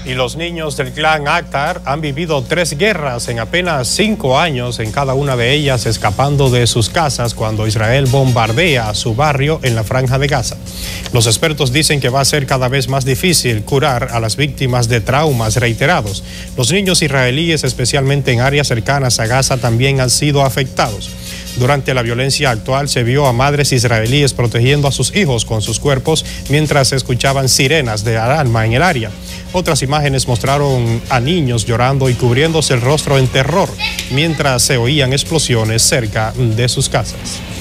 Y los niños del clan Akhtar han vivido 3 guerras en apenas 5 años, en cada una de ellas escapando de sus casas cuando Israel bombardea su barrio en la Franja de Gaza. Los expertos dicen que va a ser cada vez más difícil curar a las víctimas de traumas reiterados. Los niños israelíes, especialmente en áreas cercanas a Gaza, también han sido afectados. Durante la violencia actual se vio a madres israelíes protegiendo a sus hijos con sus cuerpos mientras se escuchaban sirenas de alarma en el área. Otras imágenes mostraron a niños llorando y cubriéndose el rostro en terror mientras se oían explosiones cerca de sus casas.